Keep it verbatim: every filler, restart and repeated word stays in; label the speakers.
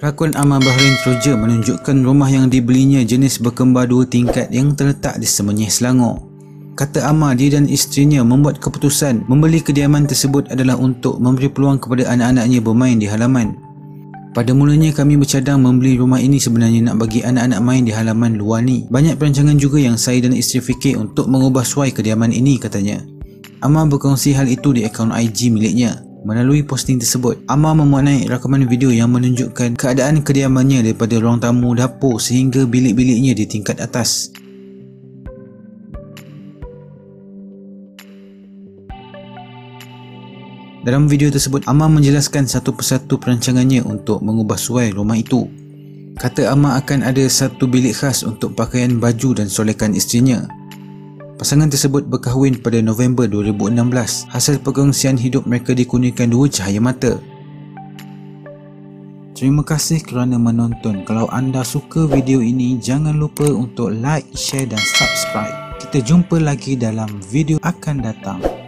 Speaker 1: Pelakon Amar Bahrain teruja menunjukkan rumah yang dibelinya jenis berkembar dua tingkat yang terletak di Semenyih, Selangor. Kata Amar, dia dan isterinya membuat keputusan membeli kediaman tersebut adalah untuk memberi peluang kepada anak-anaknya bermain di halaman. Pada mulanya kami bercadang membeli rumah ini sebenarnya nak bagi anak-anak main di halaman luar ni. Banyak perancangan juga yang saya dan isteri fikir untuk mengubah suai kediaman ini, katanya. Amar berkongsi hal itu di akaun I G miliknya. Melalui posting tersebut, Amar memuat naik rakaman video yang menunjukkan keadaan kediamannya daripada ruang tamu, dapur sehingga bilik-biliknya di tingkat atas. Dalam video tersebut, Amar menjelaskan satu persatu perancangannya untuk mengubah suai rumah itu. Kata Amar akan ada satu bilik khas untuk pakaian baju dan solekan isterinya. Pasangan tersebut berkahwin pada November dua ribu enam belas. Hasil perkongsian hidup mereka dikurniakan dua cahaya mata. Terima kasih kerana menonton. Kalau anda suka video ini, jangan lupa untuk like, share dan subscribe. Kita jumpa lagi dalam video akan datang.